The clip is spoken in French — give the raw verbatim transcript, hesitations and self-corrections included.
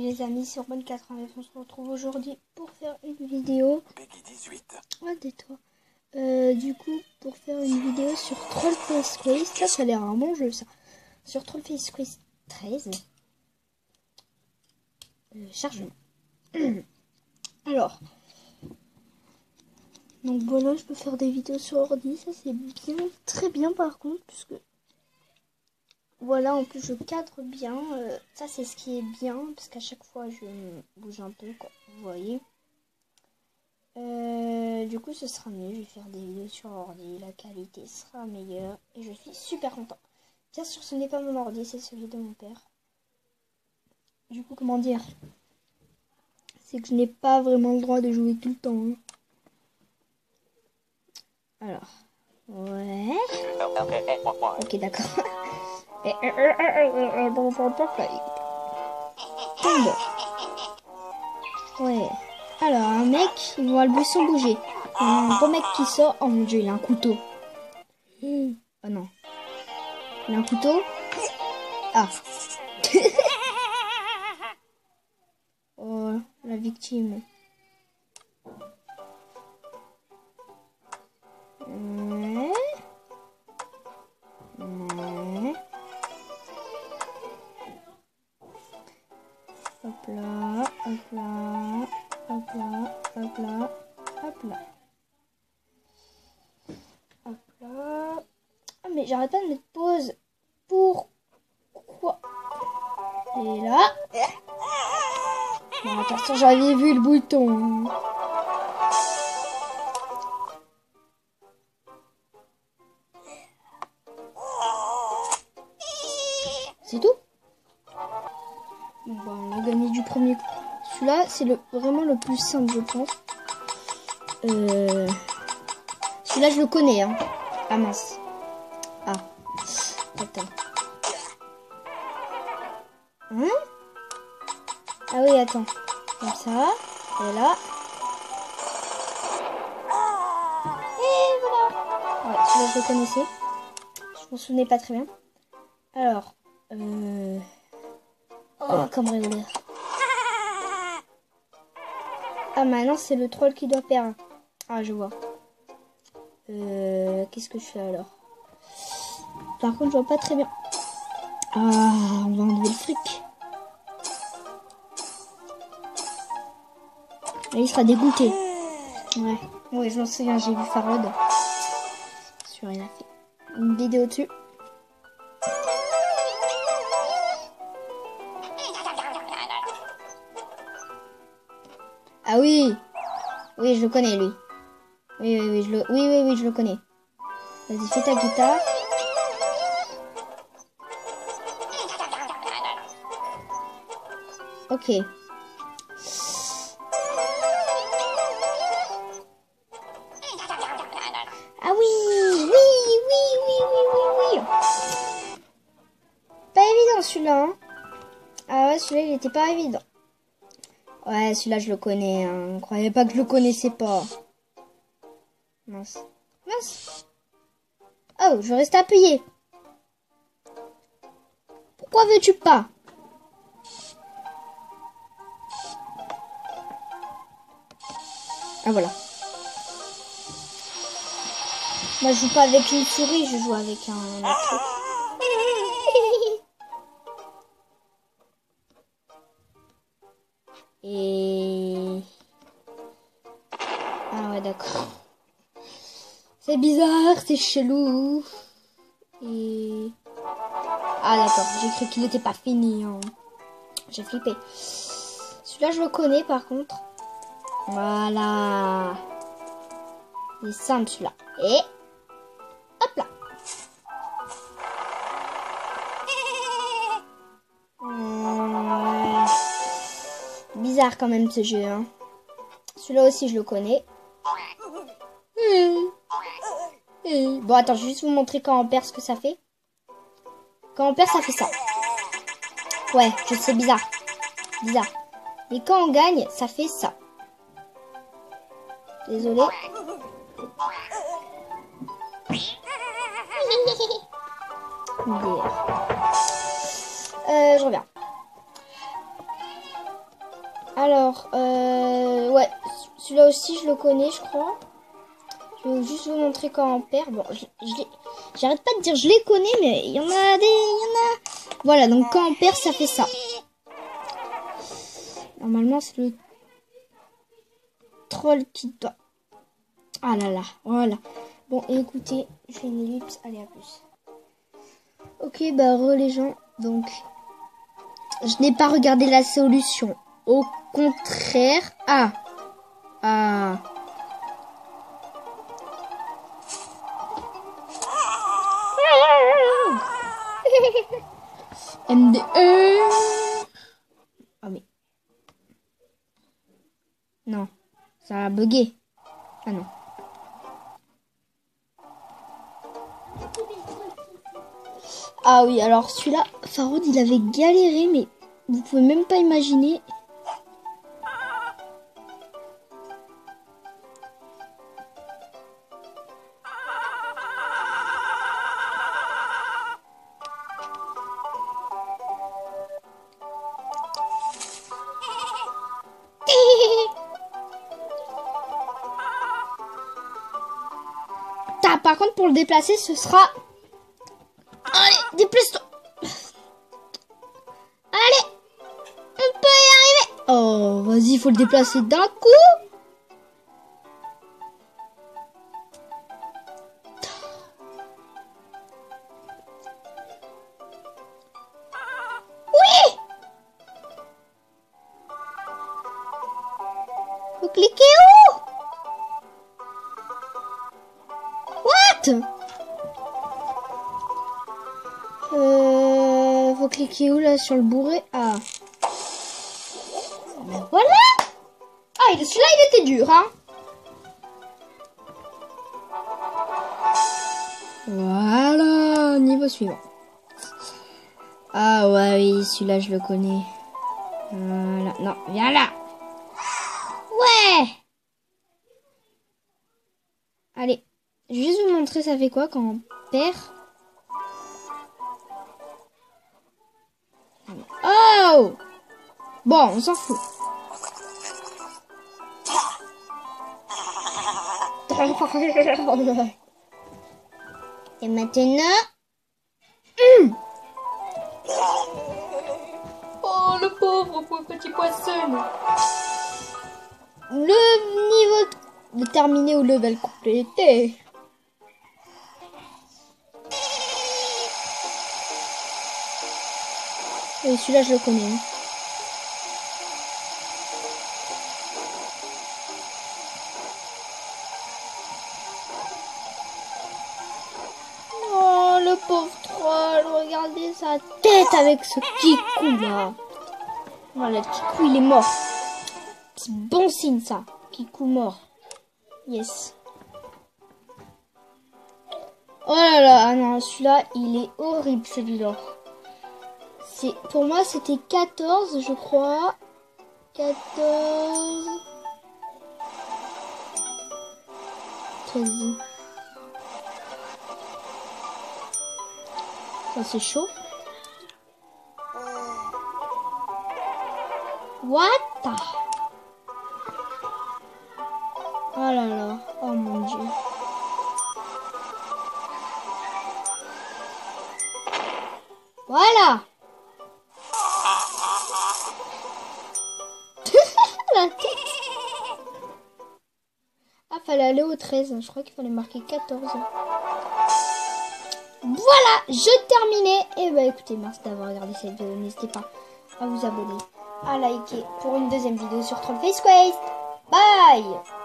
les amis, c'est Urban quatre-vingt-neuf. On se retrouve aujourd'hui pour faire une vidéo. Peggy dix-huit. Ouais, tais-toi. Euh, du coup, pour faire une vidéo sur Trollface Quest. Ça, ça a l'air un bon jeu, ça. Sur Trollface Quest treize. Euh, chargement. Alors. Donc voilà, je peux faire des vidéos sur ordi. Ça, c'est bien. Très bien, par contre, puisque... Voilà, en plus je cadre bien, euh, ça c'est ce qui est bien, parce qu'à chaque fois je bouge un peu, quoi, vous voyez. Euh, du coup ce sera mieux, je vais faire des vidéos sur ordi, la qualité sera meilleure, et je suis super content. Bien sûr ce n'est pas mon ordi, c'est celui de mon père. Du coup comment dire, c'est que je n'ai pas vraiment le droit de jouer tout le temps. Hein. Alors, ouais, ok d'accord. Tombe. Ouais. Alors, un mec, il voit le buisson bouger. Un gros mec qui sort. Oh mon dieu, il a un couteau. Oh non. Il a un couteau. Ah. Oh, la victime. Ouais. Ouais. Hop là, hop là, hop là, hop là, hop là. Hop là. Ah mais j'arrête pas de mettre pause. Pourquoi? Et là. Bon attention, j'avais vu le bouton. C'est tout? Bon bah on a gagné du premier coup. Celui-là, c'est le, vraiment le plus simple, je pense. Euh... Celui-là, je le connais. Hein. Ah mince. Ah. Attends. Hein? Ah oui, attends. Comme ça. Et là. Et voilà. Ouais, celui-là, je le connaissais. Je m'en souvenais pas très bien. Alors. Euh... Oh, comme rigoleur. Ah, maintenant, c'est le troll qui doit perdre. Ah, je vois. Euh, Qu'est-ce que je fais alors? Par contre, je vois pas très bien. Ah, on va enlever le fric. Là, il sera dégoûté. Ouais, ouais, je m'en souviens, j'ai vu Farod. Sur il a fait une vidéo dessus. Ah oui, oui, je le connais lui. Oui, oui, oui, je le, oui, oui, oui, je le connais. Vas-y, fais ta guitare. Ok. Ah oui, oui, oui, oui, oui, oui, oui. Pas évident celui-là. Hein. Ah ouais, celui-là, il était pas évident. Ouais, celui-là, je le connais. Hein. Ne croyez pas que je le connaissais pas. Mince. Mince. Oh, je reste appuyé. Pourquoi veux-tu pas? Ah, voilà. Moi, je joue pas avec une souris, je joue avec un... un truc. Et... Ah ouais, d'accord. C'est bizarre, c'est chelou. Et... Ah d'accord, j'ai cru qu'il n'était pas fini. Hein. J'ai flippé. Celui-là, je le connais par contre. Voilà. Il est simple celui-là. Et... Hop là. Ouais. Bizarre quand même ce jeu. Hein. Celui-là aussi, je le connais. Bon, attends, je vais juste vous montrer quand on perd ce que ça fait. Quand on perd, ça fait ça. Ouais, je sais, bizarre. Bizarre. Et quand on gagne, ça fait ça. Désolé. Euh, je reviens. Alors, euh, ouais, celui-là aussi, je le connais, je crois. Je vais juste vous montrer quand on perd. Bon, je, je l'ai... J'arrête pas de dire je les connais, mais il y en a des... Il y en a... Voilà, donc quand on perd, ça fait ça. Normalement, c'est le troll qui doit... Ah là là, voilà. Bon, écoutez, je fais une ellipse. Allez, à plus. Ok, bah, re les gens. Donc, je n'ai pas regardé la solution. Au contraire... Ah. Ah. M D E. Ah mais... Non. Ça a bugué. Ah non. Ah oui, alors celui-là, Faroud, il avait galéré, mais vous pouvez même pas imaginer. Par contre, pour le déplacer, ce sera... Allez, déplace-toi. Allez, on peut y arriver. Oh, vas-y, il faut le déplacer d'un coup. Oui. Faut cliquer où? Euh, faut cliquer où là sur le bourré? Ah. Ben voilà. Ah, celui-là il était dur, hein. Voilà, niveau suivant. Ah ouais, oui, celui-là je le connais. Voilà, non, viens là. Ouais. Allez, je vais juste vous montrer ça fait quoi quand on perd. Oh! Bon, on s'en fout. Et maintenant... Mmh. Oh, le pauvre petit poisson. Le niveau de terminé ou level complété. Et celui-là, je le connais. Oh, le pauvre troll. Regardez sa tête avec ce petit coup, là. Voilà, le petit coup, il est mort. C'est bon signe, ça. Petit coup mort. Yes. Oh là là. Ah non, celui-là, il est horrible, celui-là. C'est, pour moi, c'était quatorze, je crois. quatorze. treize. Ça, c'est chaud. What the... Oh là là. Oh mon dieu. Voilà. La tête. Ah, fallait aller au treize. Je crois qu'il fallait marquer quatorze. Voilà, je terminais. Et bah écoutez, merci d'avoir regardé cette vidéo. N'hésitez pas à vous abonner, à liker pour une deuxième vidéo sur Troll Face Quest. Bye.